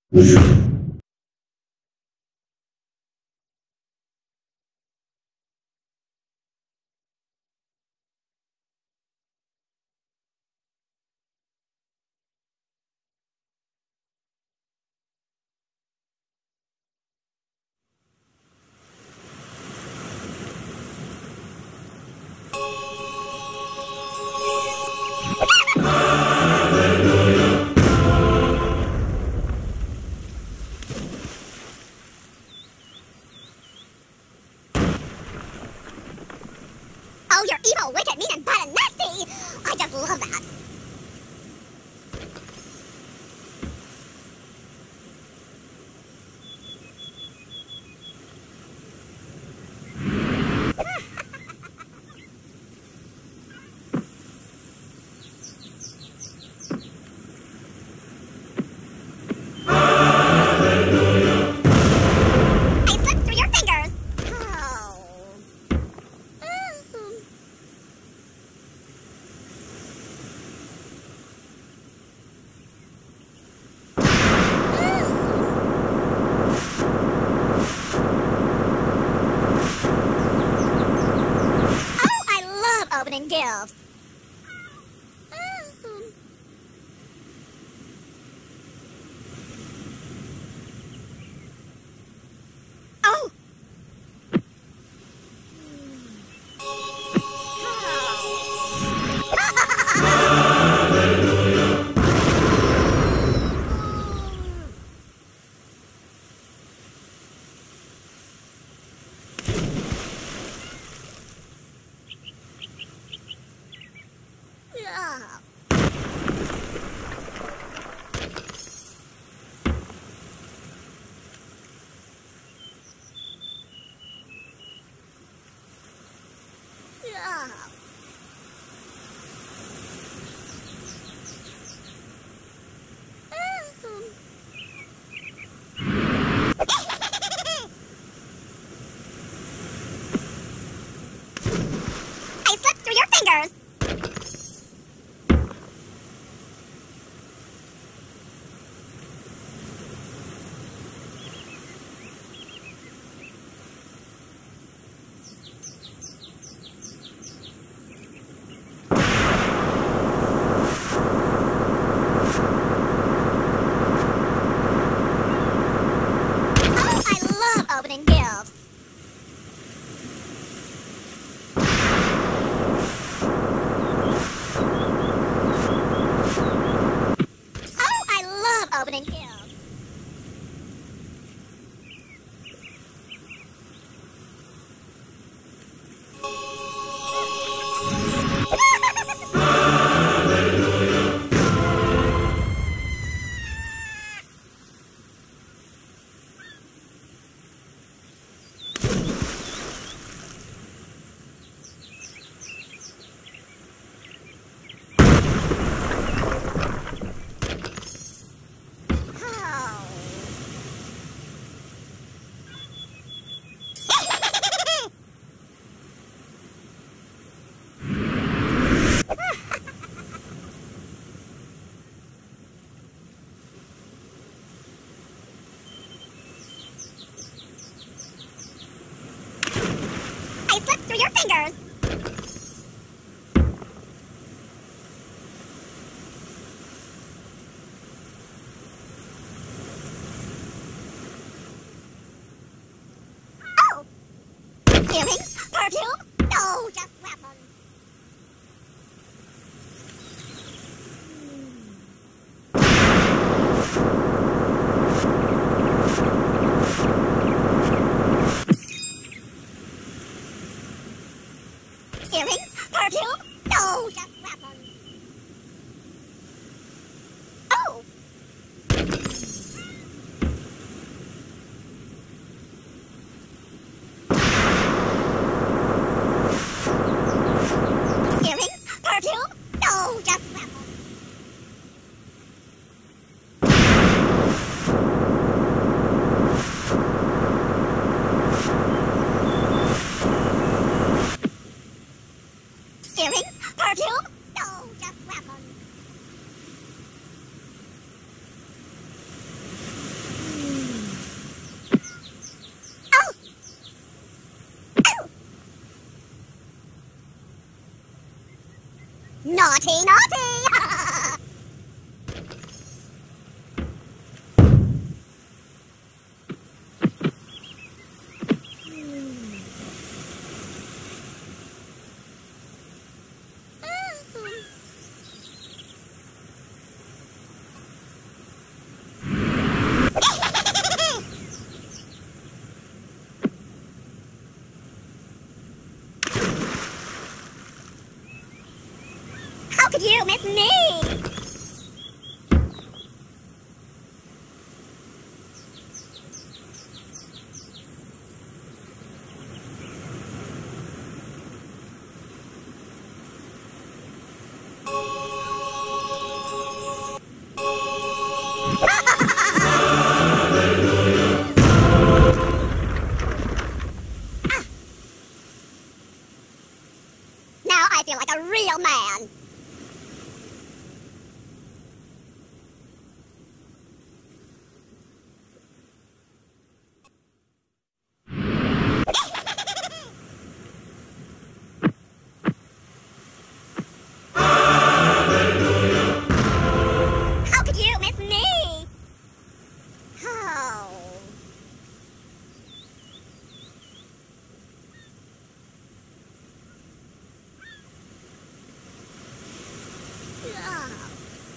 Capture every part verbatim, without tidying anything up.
Oh, you're evil, wicked, mean, and bad and nasty! I just love that. I slipped through your fingers! Oh. Mm. Oh, I love opening gifts! Mm. Oh! Yeah. Yeah. I slipped through your fingers! Oh, I love opening gifts! Oh, I love opening gifts! I slipped through your fingers! Oh! Earrings? Perfume? No, just weapons! Earrings? Perfume? No, just weapons! Oh! Earrings? Perfume? No, just weapons! Earrings? Perfume? No, just weapons! Naughty, naughty! How could you miss me? Now I feel like a real man. How could you miss me? Oh. Oh.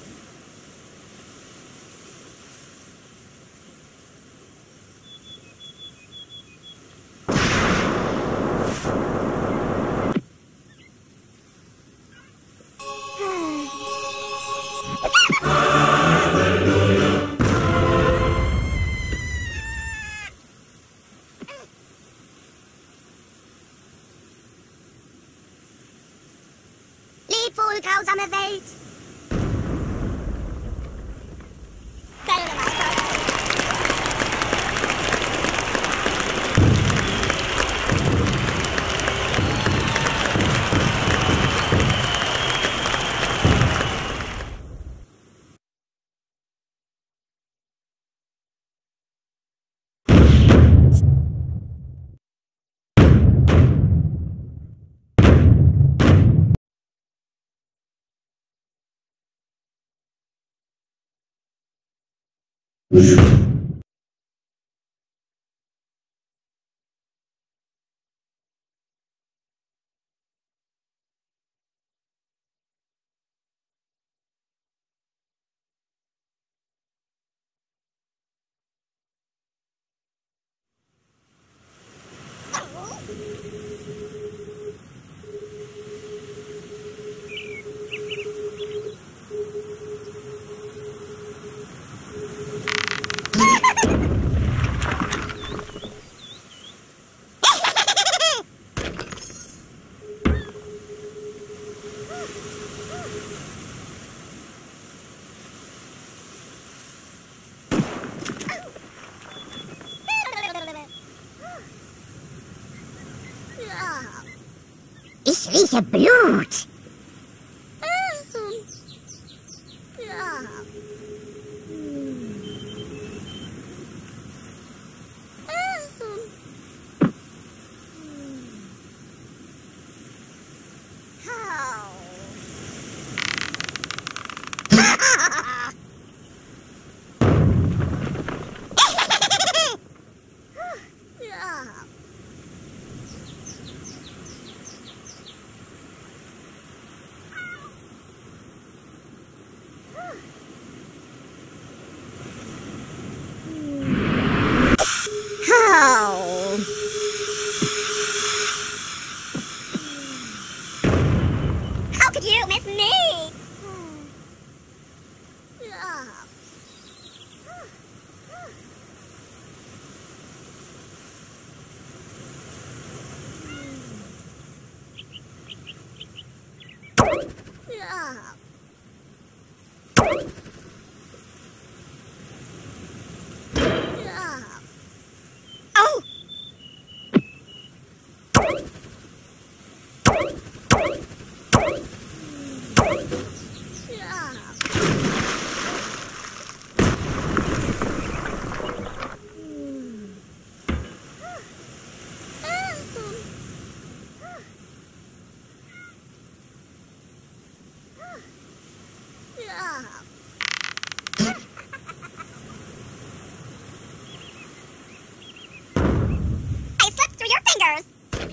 Lieb wohl, grausame Welt! Ich rieche Blut. How could you miss me? Oh! I slipped through your fingers.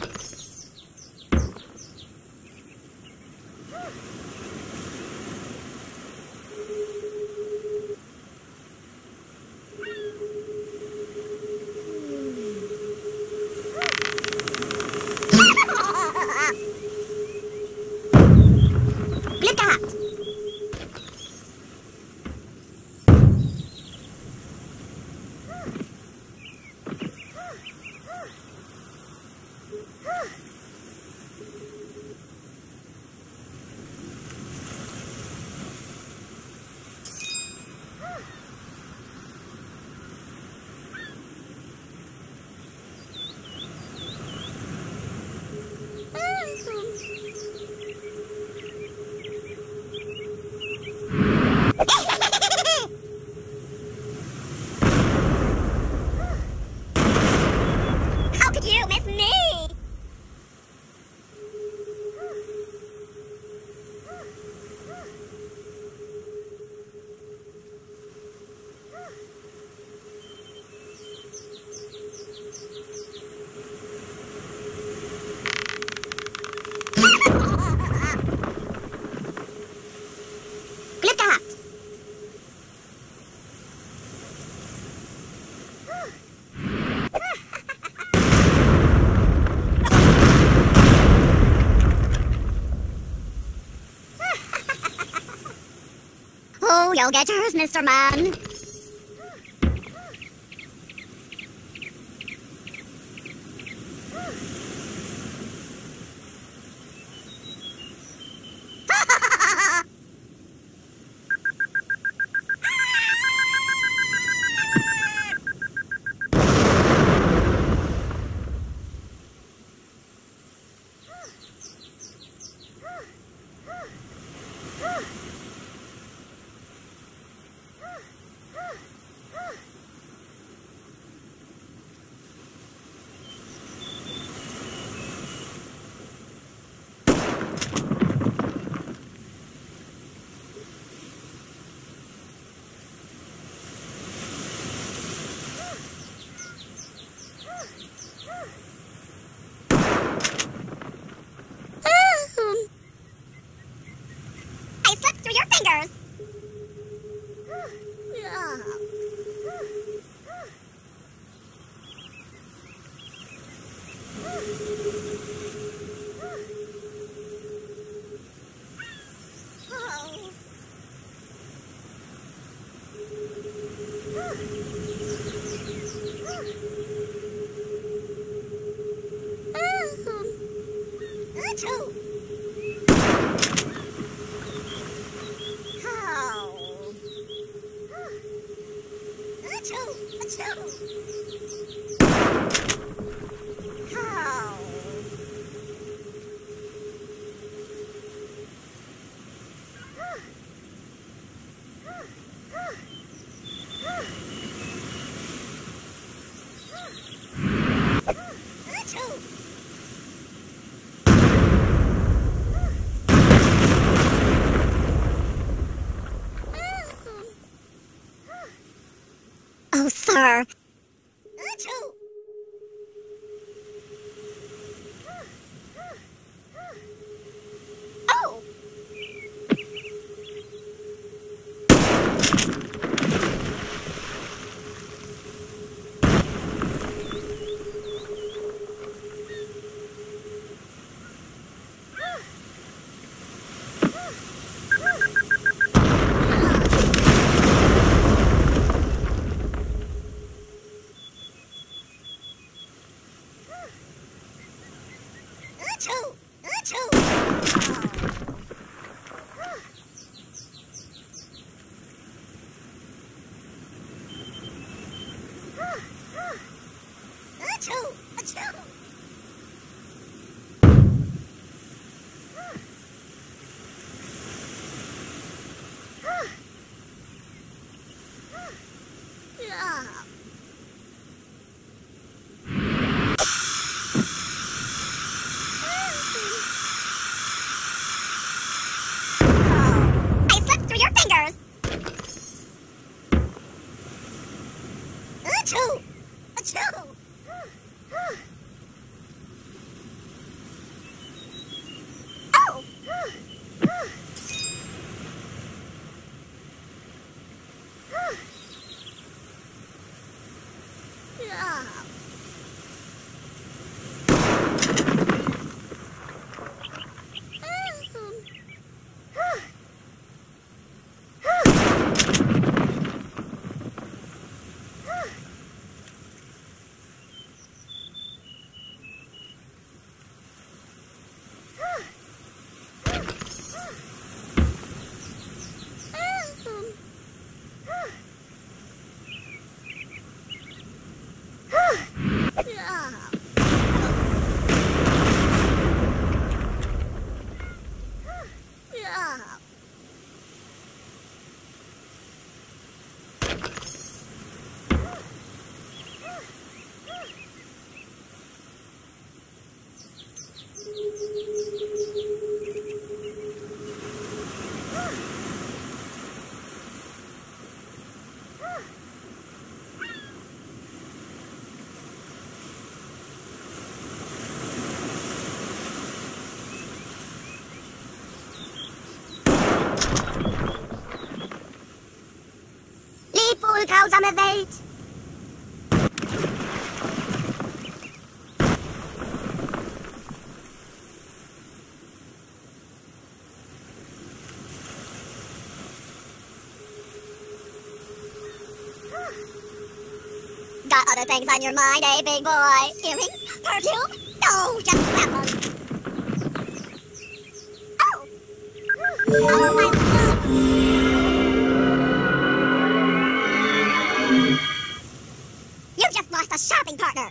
How could you miss me? Glück gehabt. Oh, you'll get yours, Mister Man. I slipped through your fingers. Achoo! Achoo! Achoo! How? Achoo! Oh, sir. Achoo! Oh! Achoo! Achoo! Achoo! Achoo! grausame Welt. Got other things on your mind, eh, big boy? Earrings? Perfume? No, just grab them. Oh! Oh, my God! You just lost a shopping partner!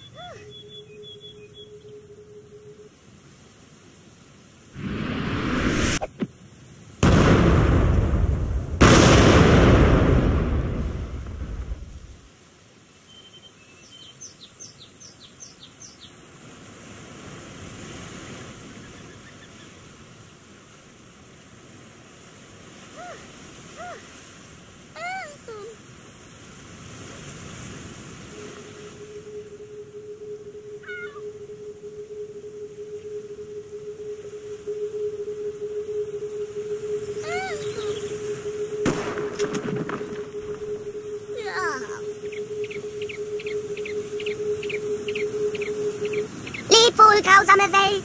Leb wohl, grausame Welt!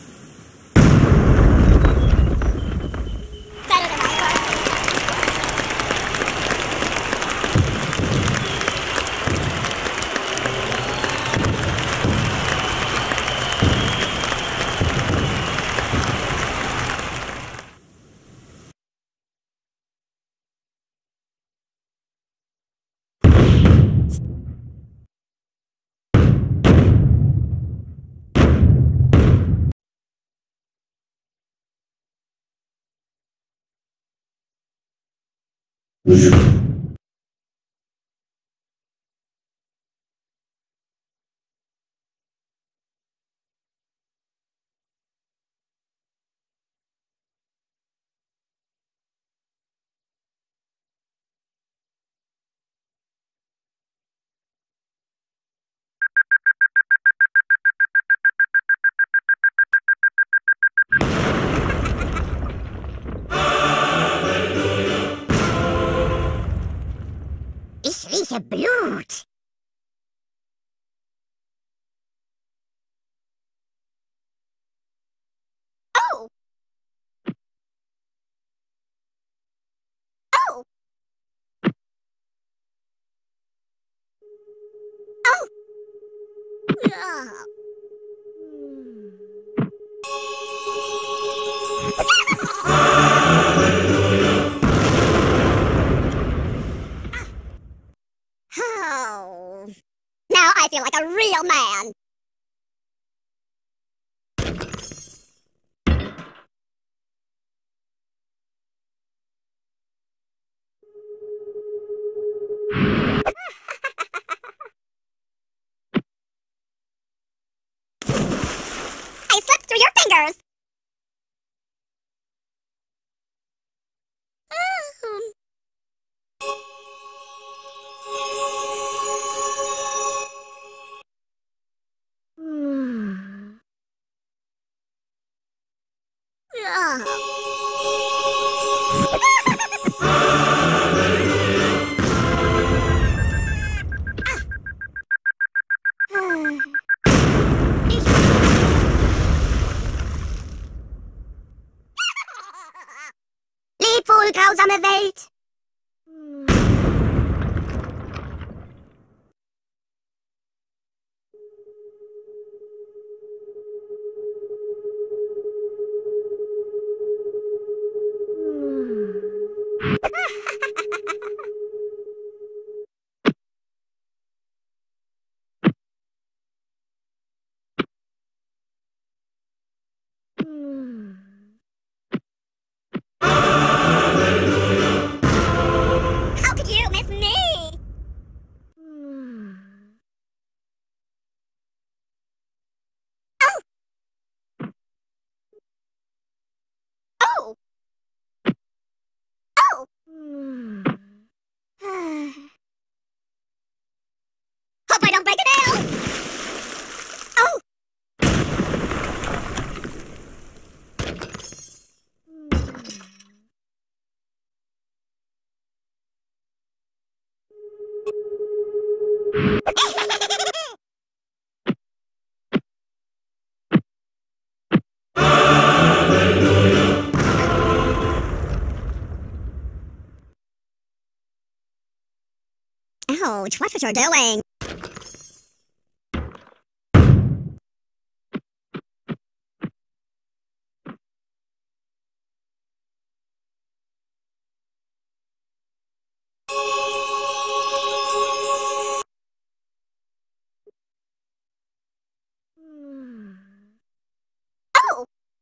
Better than I thought. Ich rieche Blut. Oh! Oh! Oh! Ah. Oh. Now I feel like a real man. I slipped through your fingers. Hmm. Leb wohl, grausame Welt! Ouch, watch what you're doing. Oh!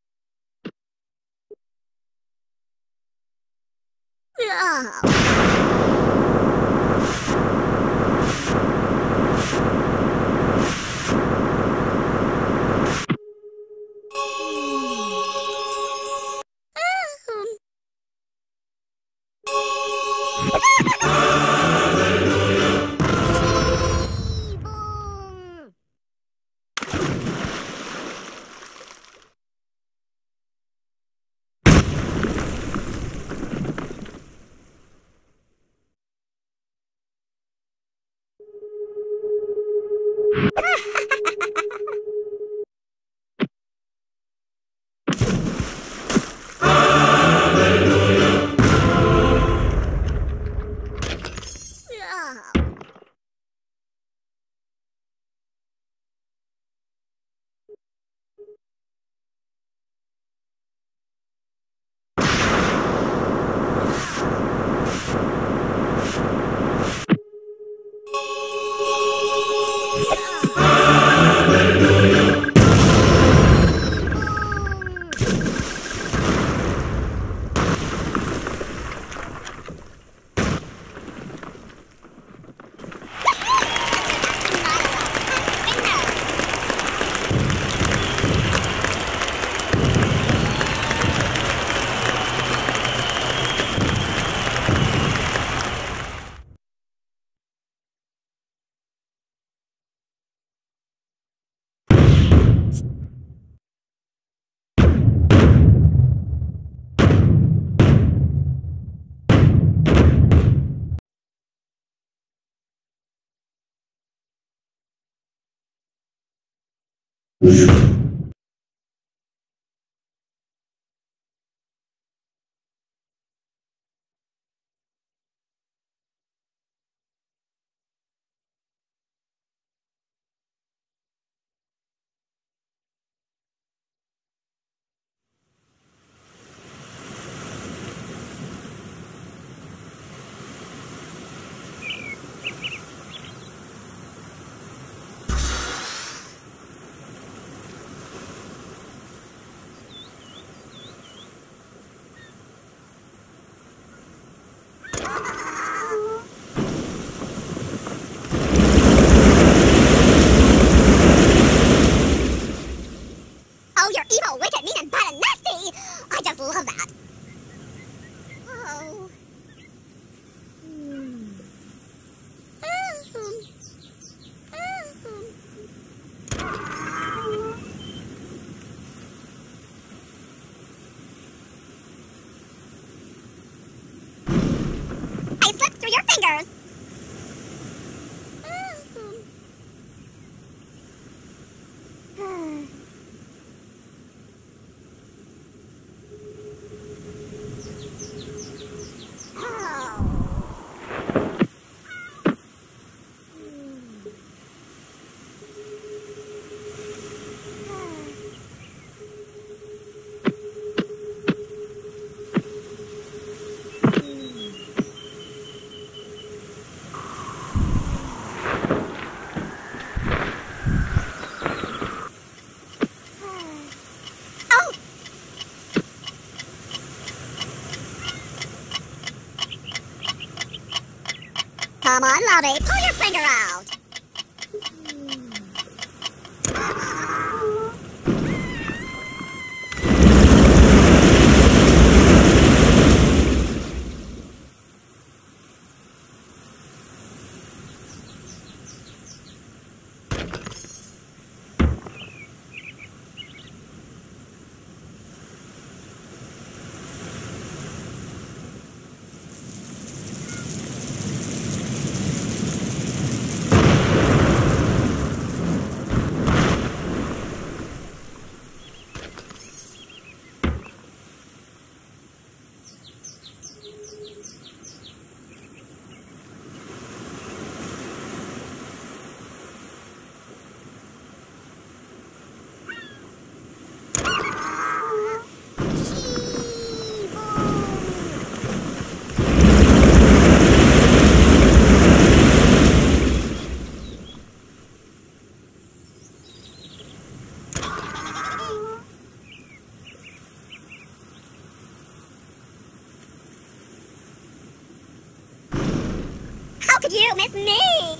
Oh. Oh, you're evil, wicked, mean, and bad and nasty! I just love that. Oh. Hmm. I slipped through your fingers! Come on, Lobby, pull your finger out! could you miss me?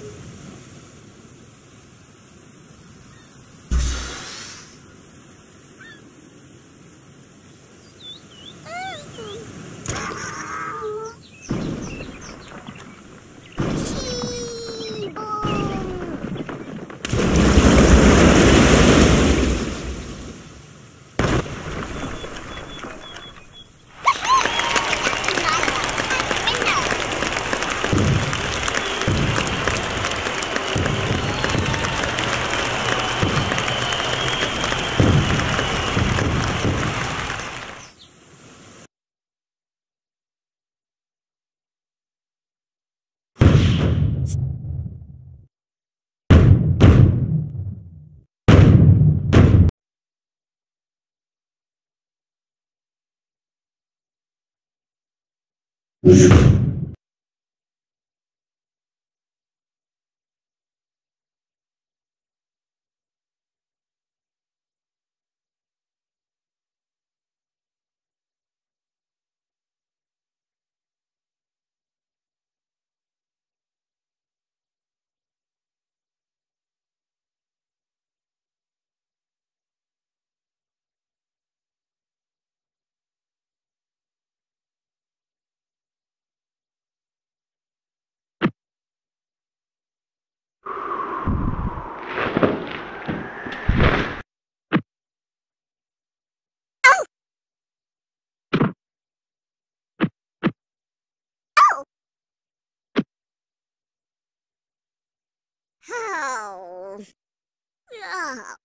Oh. Oh.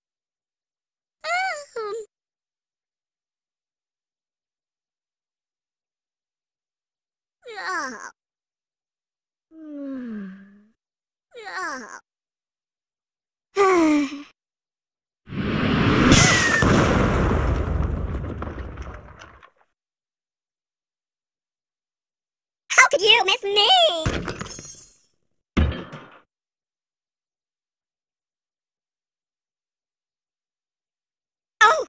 Oh. Oh. Hmm. Oh. How could you miss me? Oh.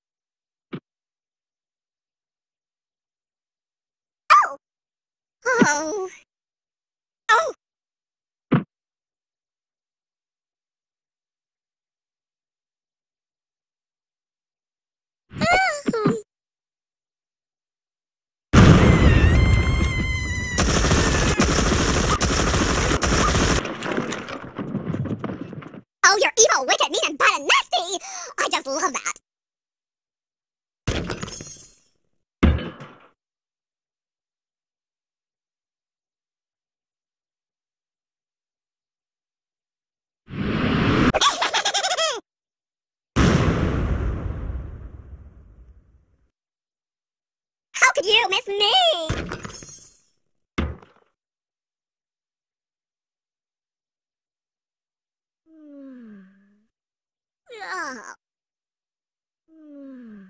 Oh. Oh. Oh. Oh. Oh, you're evil, wicked, mean, and bad and nasty! I just love that. How could you miss me? Hmm. Oh. Hmm.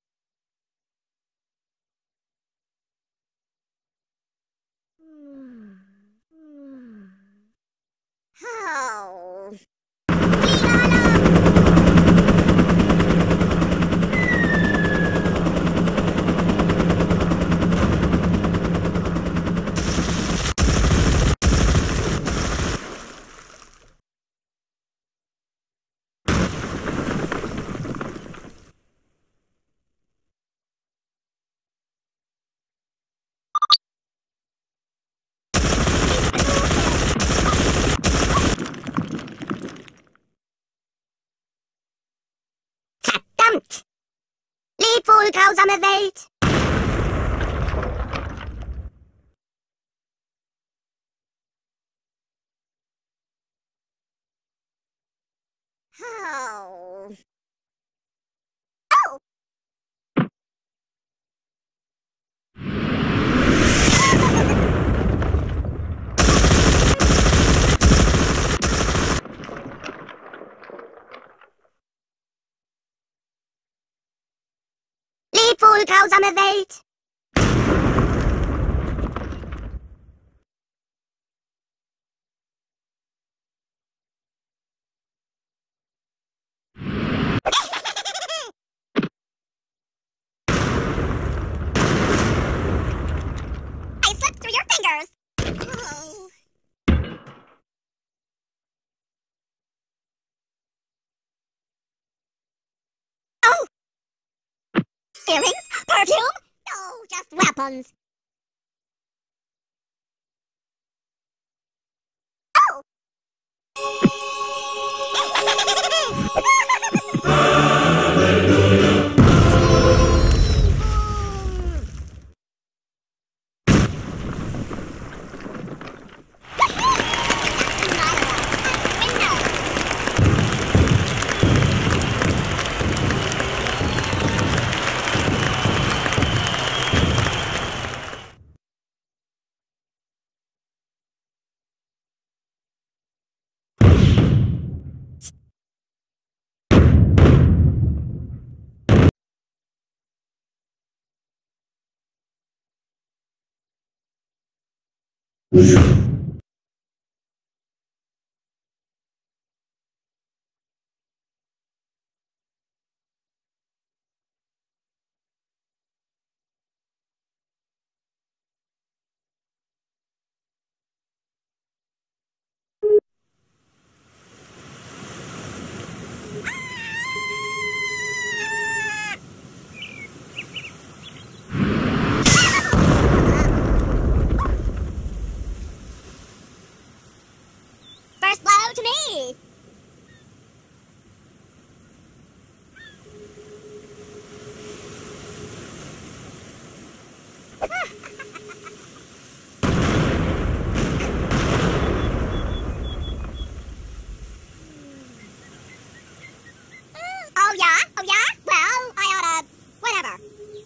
Hmm. Hmm. Oh. Verdammt! Leb wohl, grausame Welt! Oh. Oh! Leb wohl, grausame Welt! I slipped through your fingers! Oh. Earrings? Perfume? No, just weapons. Oh! First blow to me! Oh yeah? Oh yeah? Well, I oughta... whatever.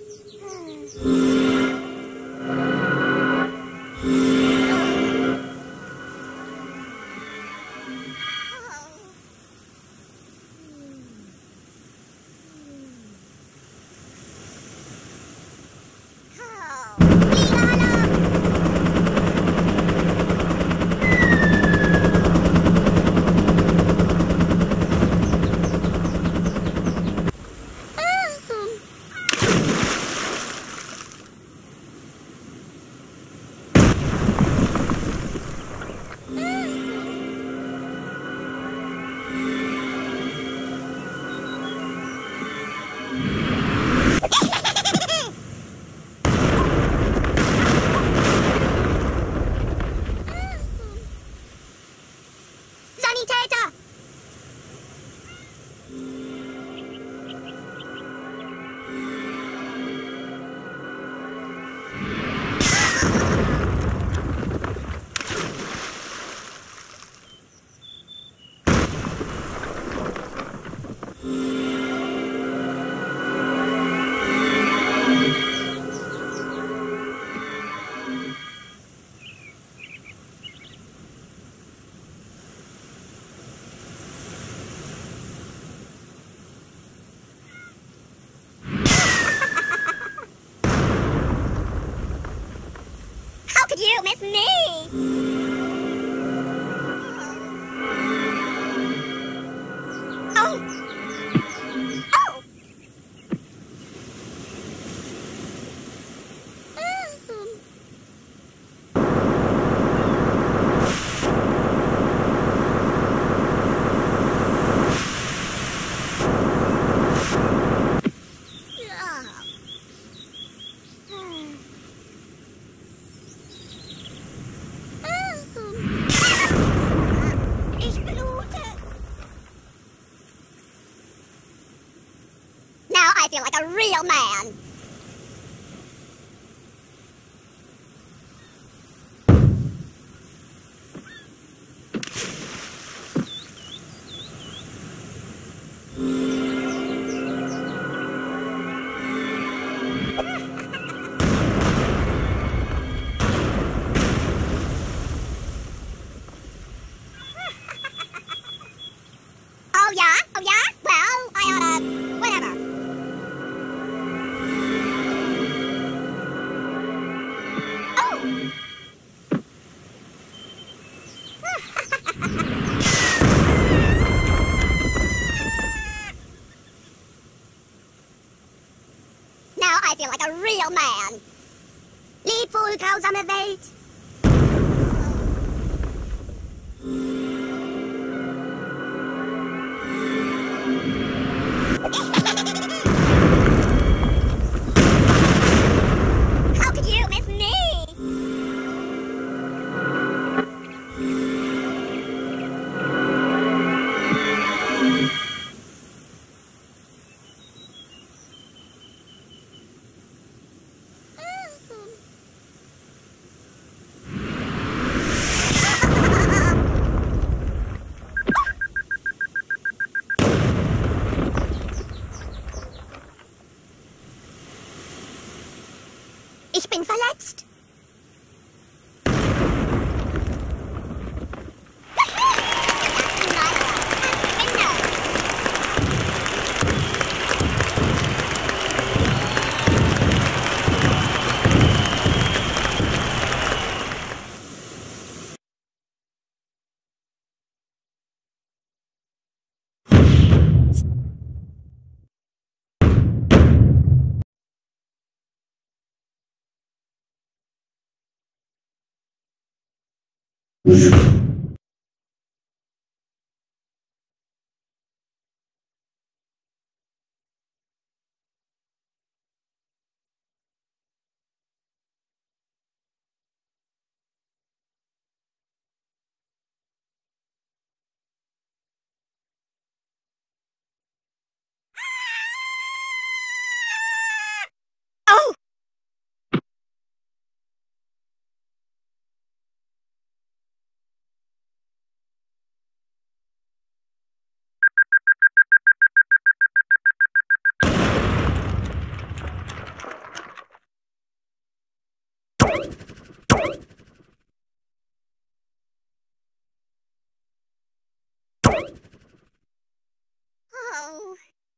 Sanitäter! How could you miss me? Oh! Oh! Ich blute. Now I feel like a real man. Oh yeah? Oh yeah? Well, I oughta... whatever. Oh! Now I feel like a real man. Lieb wohl, grausame Welt. next? Oh! Oh.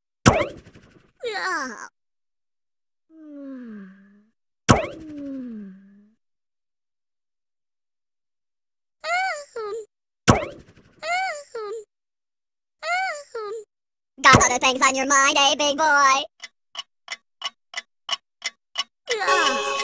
Yeah. Hmm. Hmm. Ahum. Ahum. Ahum. Got other things on your mind, eh, big boy? Yeah.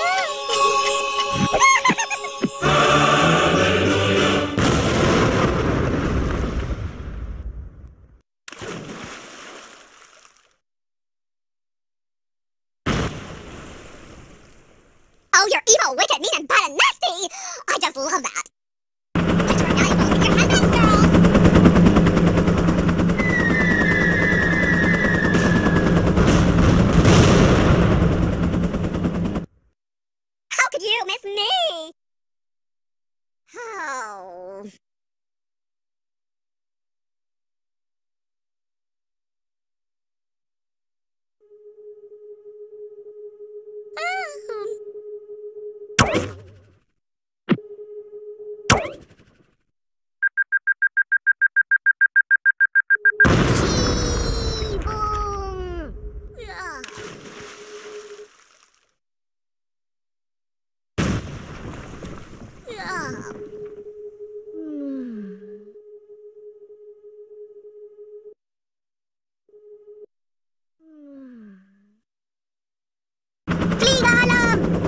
Oh, you're evil, wicked, mean, and bad and nasty! I just love that. But you're valuable with your handbags, girls! How could you miss me? Oh. Ahum. Boom. Yeah. Yeah. Hmm. Hmm. Fliegen!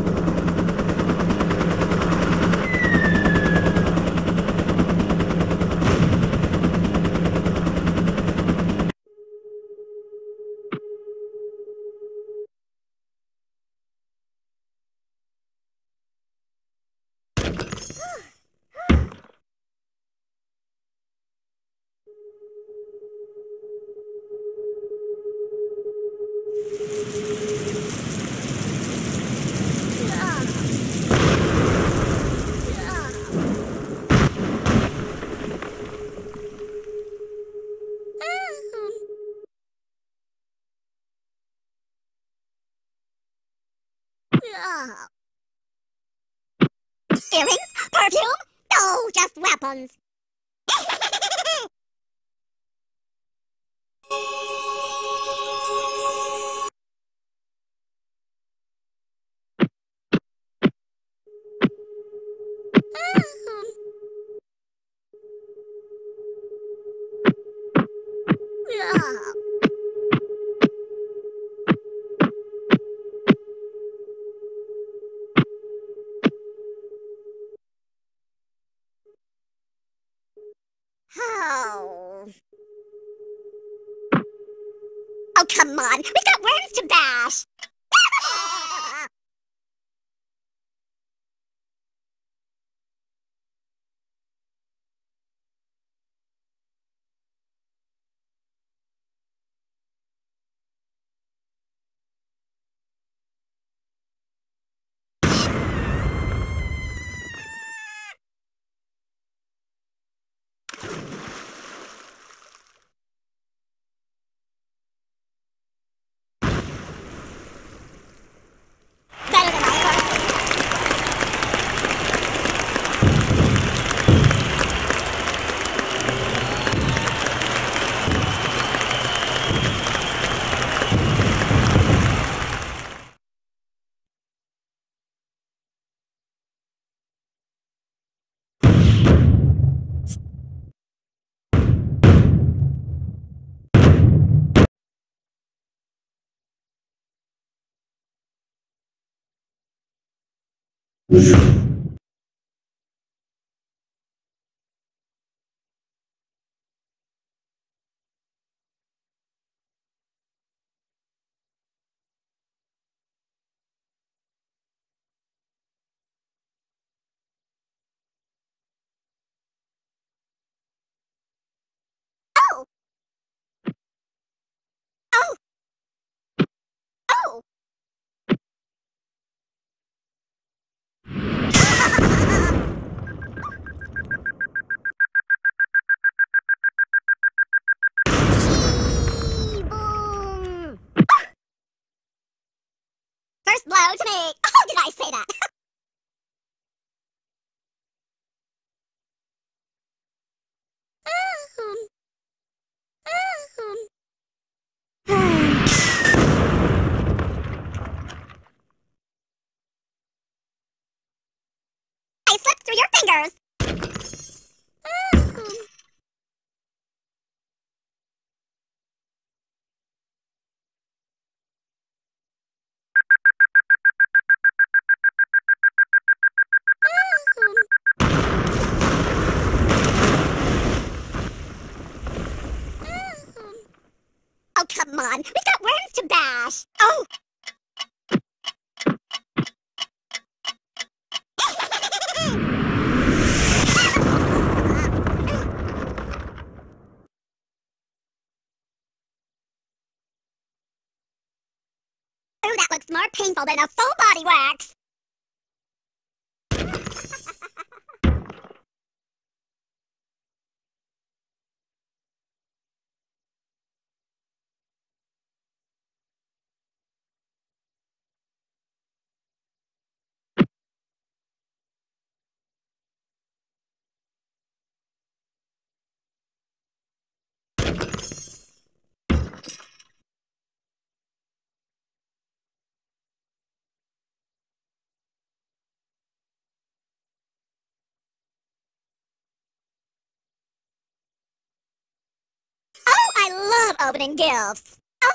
Yeah. Earrings? Perfume? No, just weapons. Yeah. Oh. Oh, come on. We've got worms to bash. Oh! Oh! Oh! Boom! First blow to me. Oh, did I say that? I slipped through your fingers. Oh, come on. We've got worms to bash. Oh! Ooh, that looks more painful than a full body wax. Oh, I love opening gifts. Oh!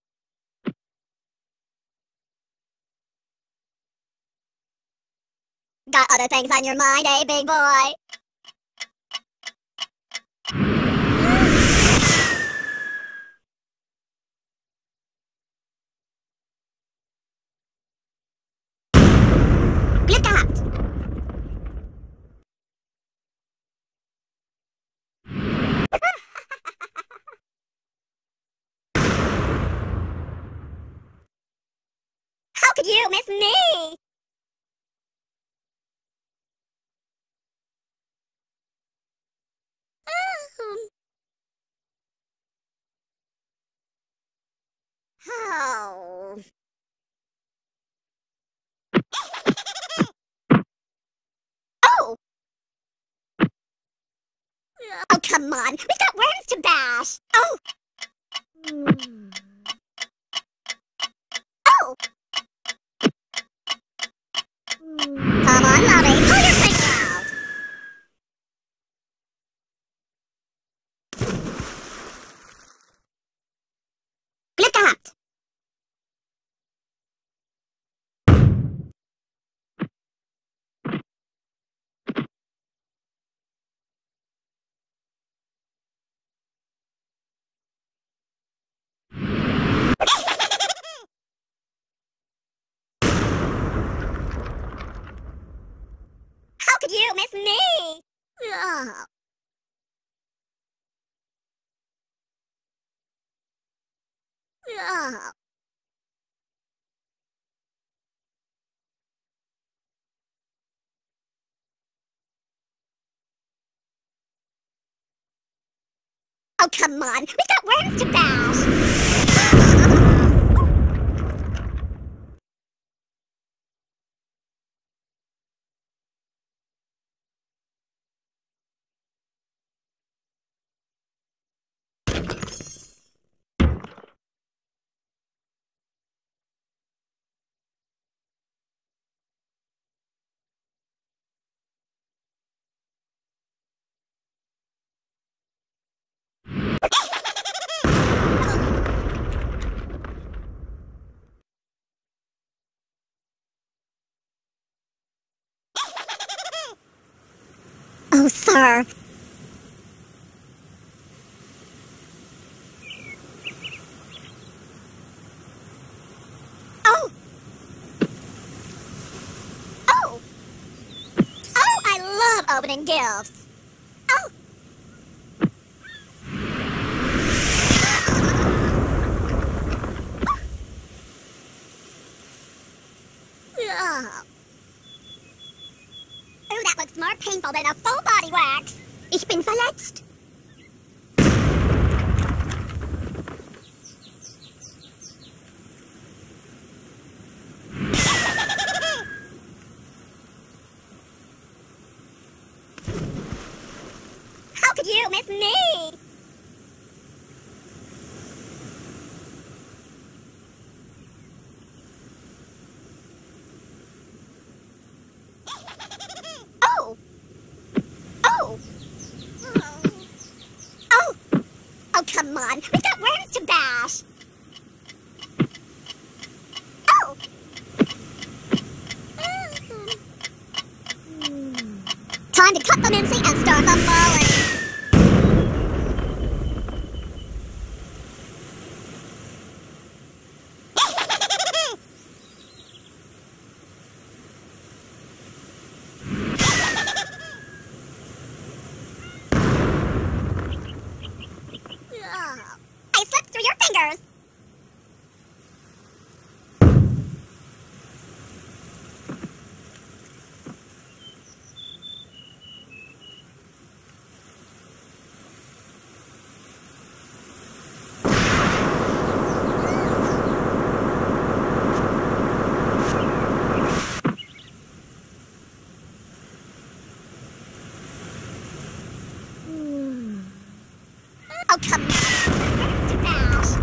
Got other things on your mind, eh, big boy? Glück gehabt. How could you miss me? Oh. Oh! Oh, come on. We've got worms to bash. Oh! Oh! Come on, Lobby. Pull your finger out. Glück gehabt. How could you miss me? Oh. Oh. Oh, come on. We've got worms to bash. her. Oh! Oh! Oh, I love opening gifts. Oh! Ugh. Ooh, that looks more painful than a full body wax. Ich bin verletzt. How could you miss me? Oh! Oh! Oh! Oh, come on. We've got worms to bash. Oh! Time to cut the mincy and start the mauling. I slipped through your fingers. Oh, come on. To bash.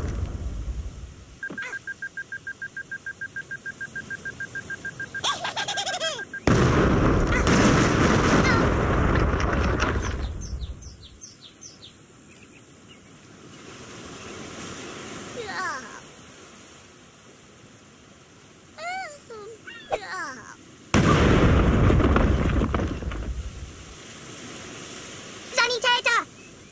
Sanitäter!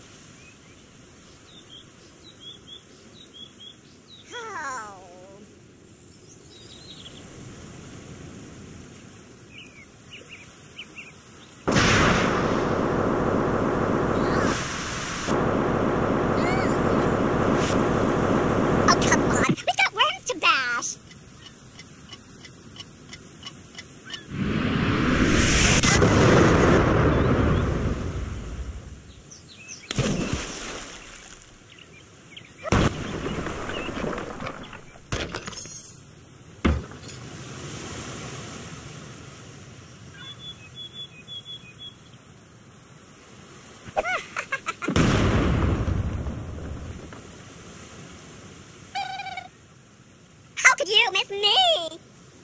How could you miss me?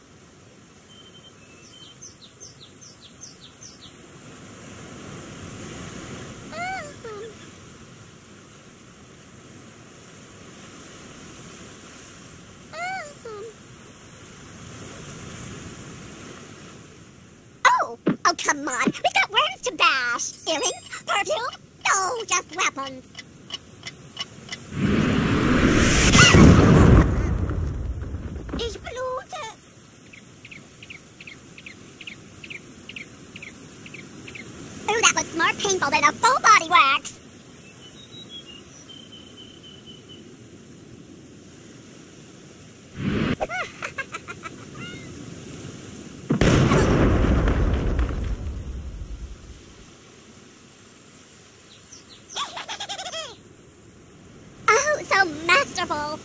Oh, oh, come on. We've got worms to bash. Earrings? Perfume? No, just weapons. Ich blute. Ooh, that looks more painful than a full body wax. Oh, so masterful.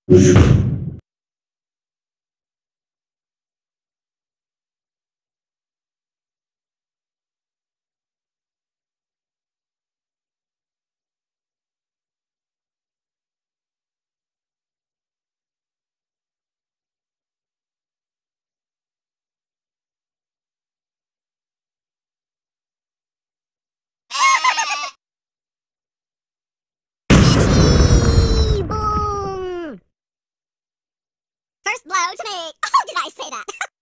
Boom! First blow to me. Oh, did I say that?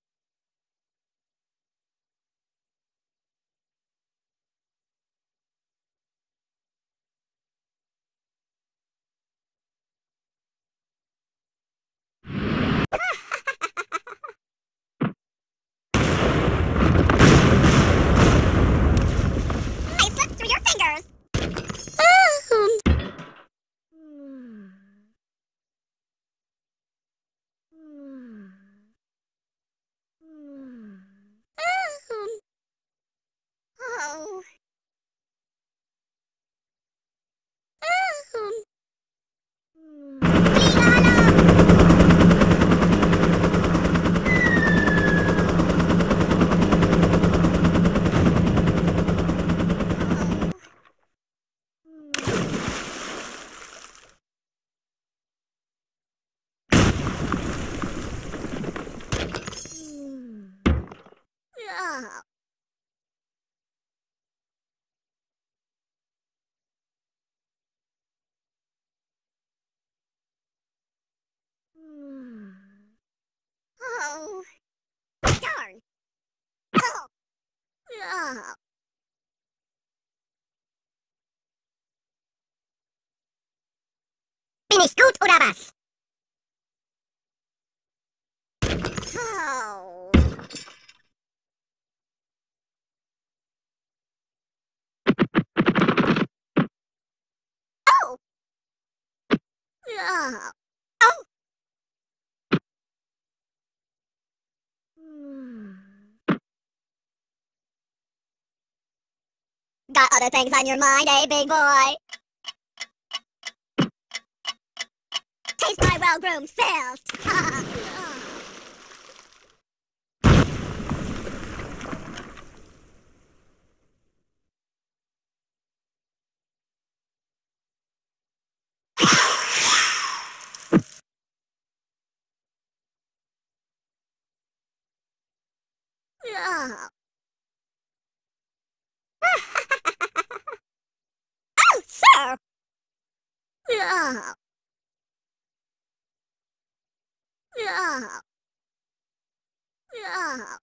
I slipped through your fingers. Oh. Oh. Oh. Darn. Oh. Oh. Bin ich gut oder was? Oh. Oh. Oh. Oh. Got other things on your mind, eh, big boy? Taste my well-groomed filth. Oh. Oh, sir! Oh. Oh. Oh.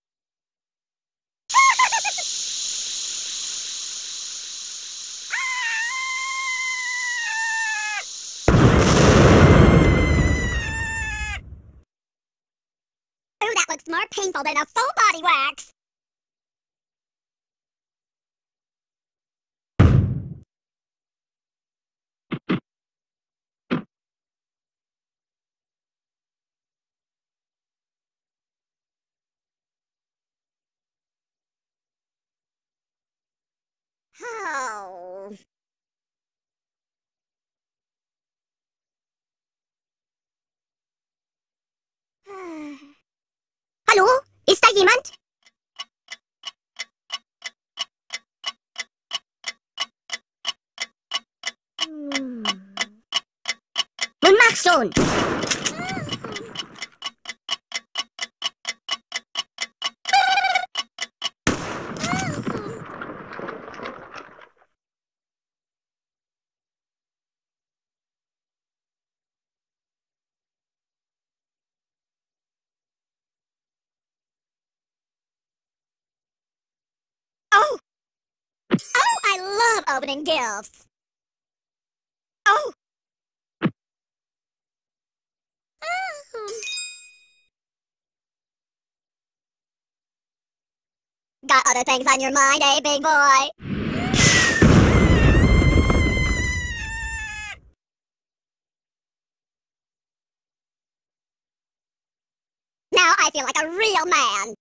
Ooh, that looks more painful than a full body wax. Oh. Hallo? Ist da jemand? Nun mach schon! Oh! Oh, I love opening gifts! Oh! Got other things on your mind, eh, big boy? Now I feel like a real man!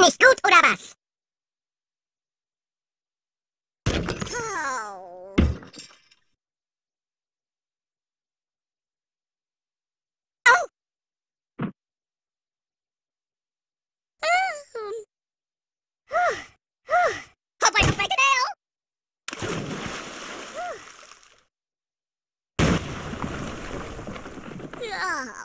Bin ich gut oder was? Oh. Oh. Hope I don't break a nail. Oh.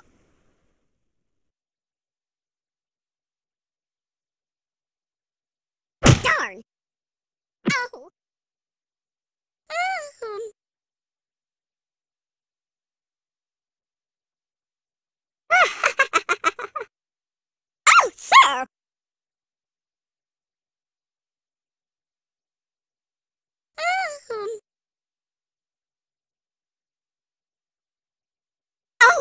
Darn. Oh. Oh. Oh, sir. Oh. Oh.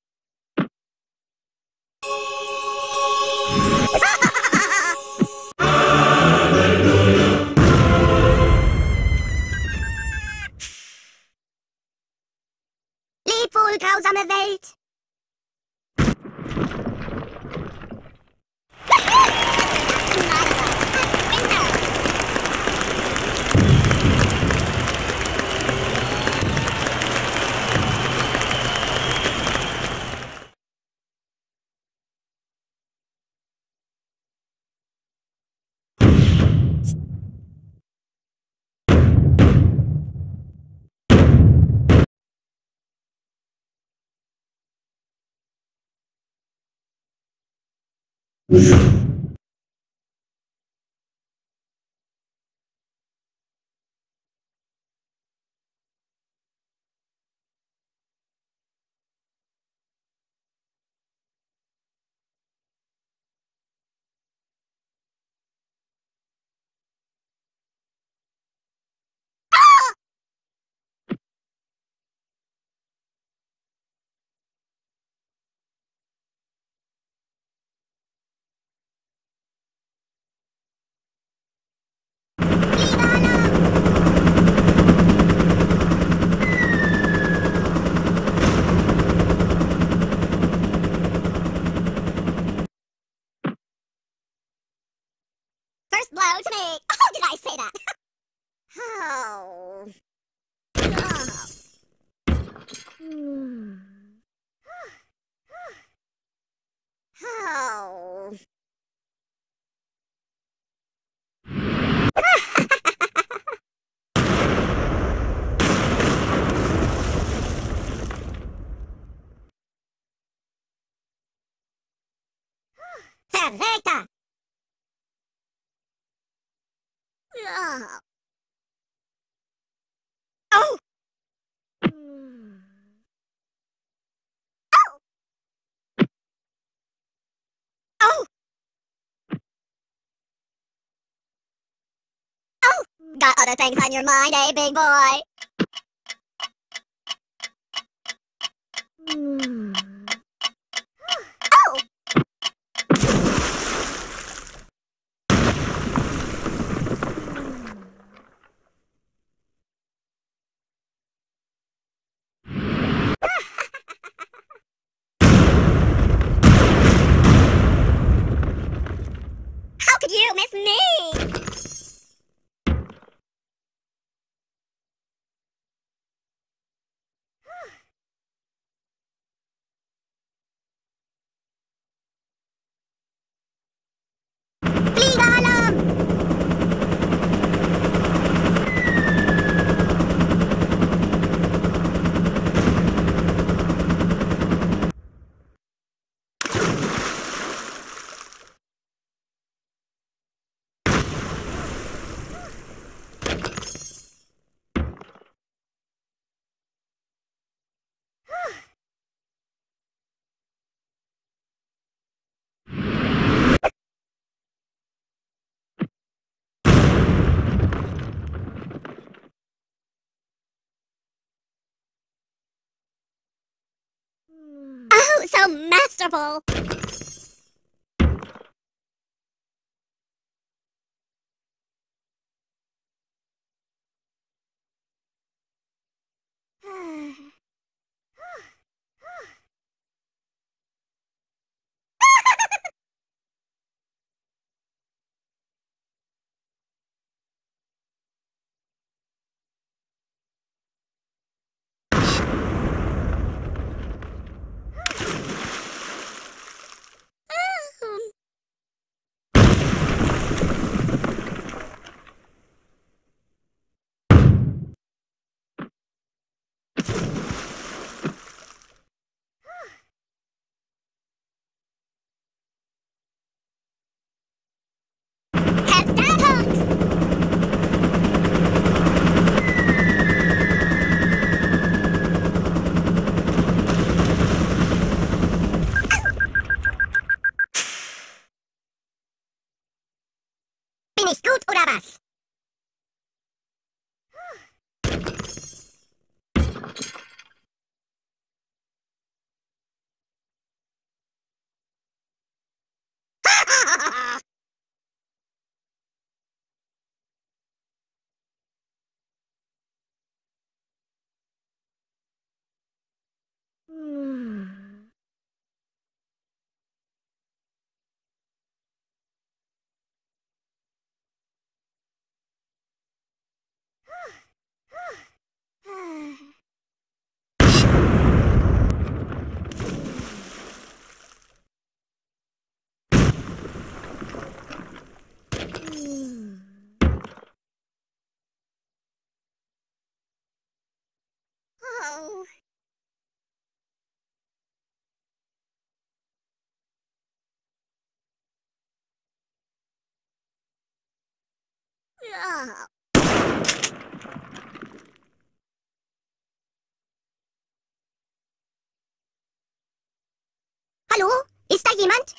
Leb wohl, grausame Welt. First blow to me. Oh, did I say that? Oh. Oh. Hmm. Oh. Verräter! Oh. Oh. Hmm. Oh. Oh. Oh. Got other things on your mind, eh, big boy? Hmm. Oh. How could you miss me? Flieg Alarm! Oh, so masterful! Yes! Oh. Ja. Hallo? Ist da jemand?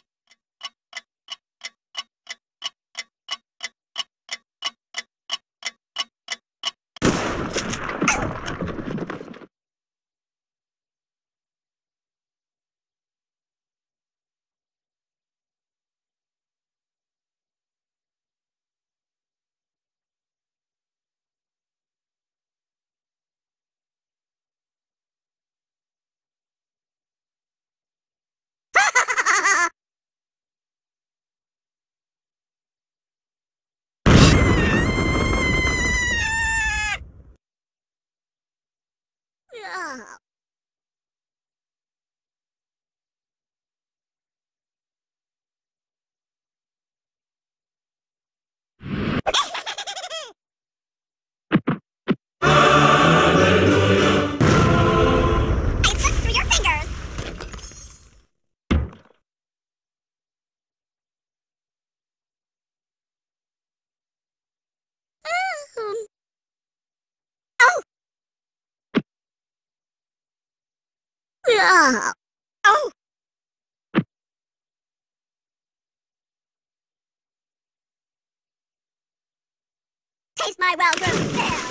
Ja. I slipped through your fingers. Um. Oh. Yeah. Oh. Taste my well-groomed tail.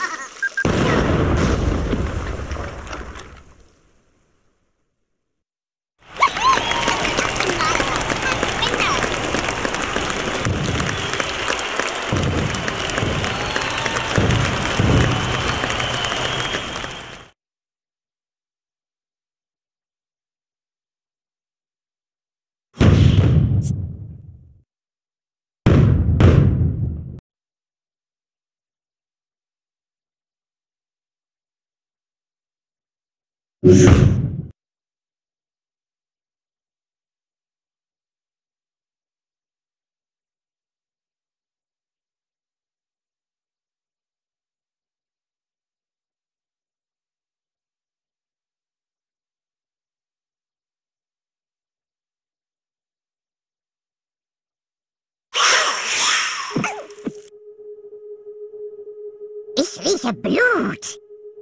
Ich rieche Blut.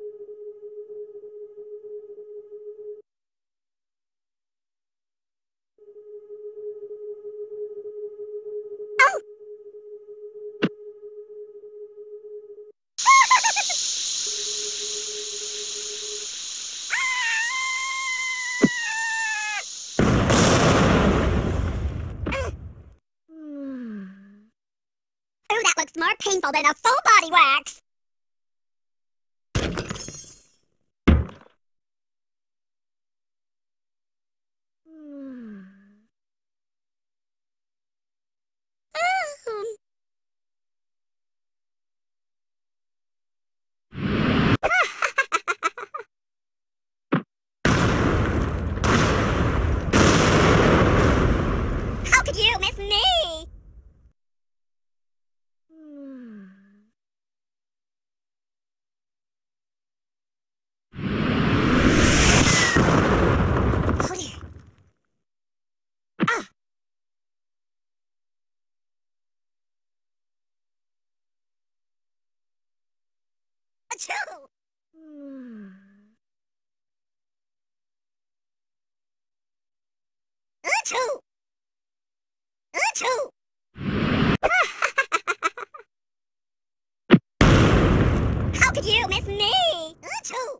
Oh. Ooh, that looks more painful than a full body wax. How could you miss me? Oh dear. Ah. Achoo! Achoo! Achoo! miss me? Achoo!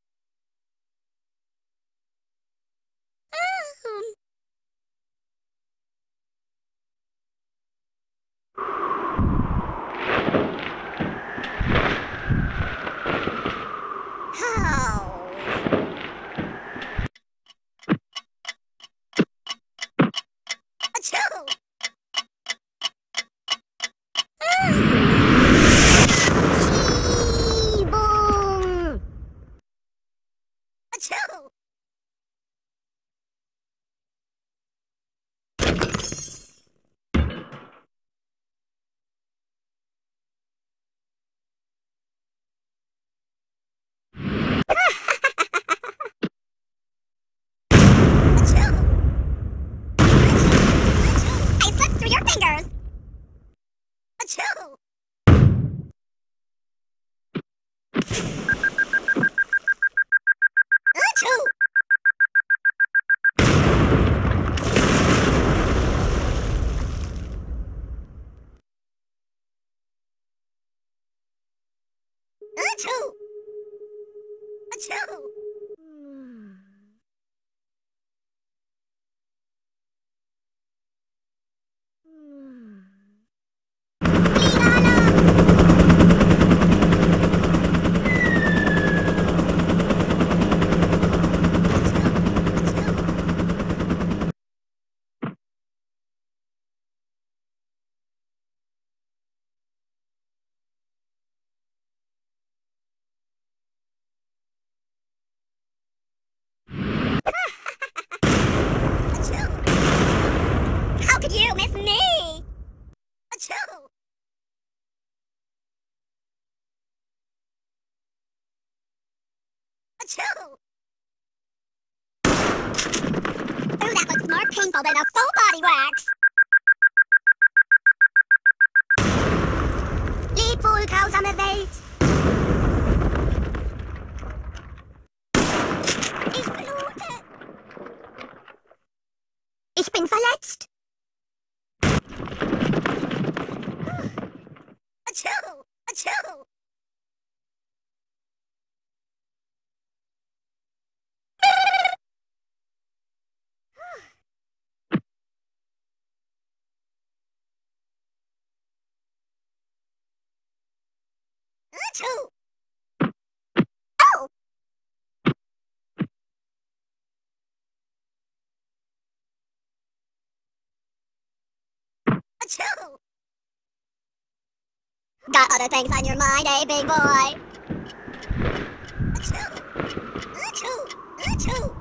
I slipped through your fingers. Achoo! Achoo! Achoo! Achoo! How could you miss me? Achoo! Achoo! Oh, that looks more painful than a full body wax. Lieb wohl, grausame Welt. Ich blute. Ich bin verletzt. Achoo! Achoo! Achoo! Oh! Achoo! Got other things on your mind, eh, big boy? Achoo! Achoo! Achoo!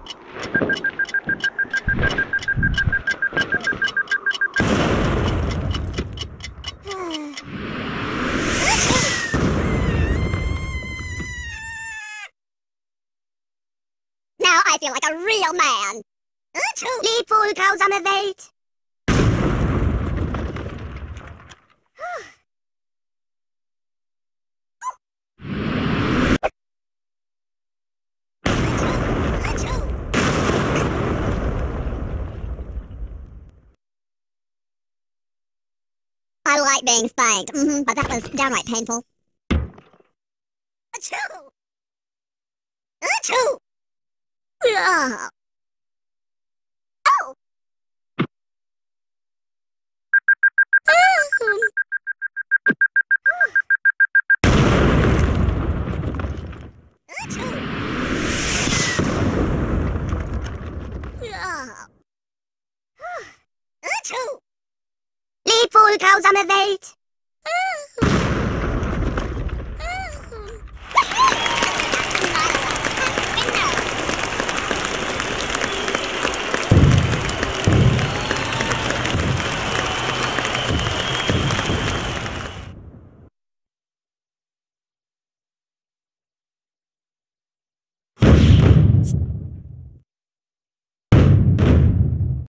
Now I feel like a real man. Achoo! Lieb wohl, grausame Welt. I like being spanked, mm-hmm, but that was downright painful. Achoo! Achoo! Ugh. Oh! Achoo! Achoo! Lieb wohl, grausame Welt.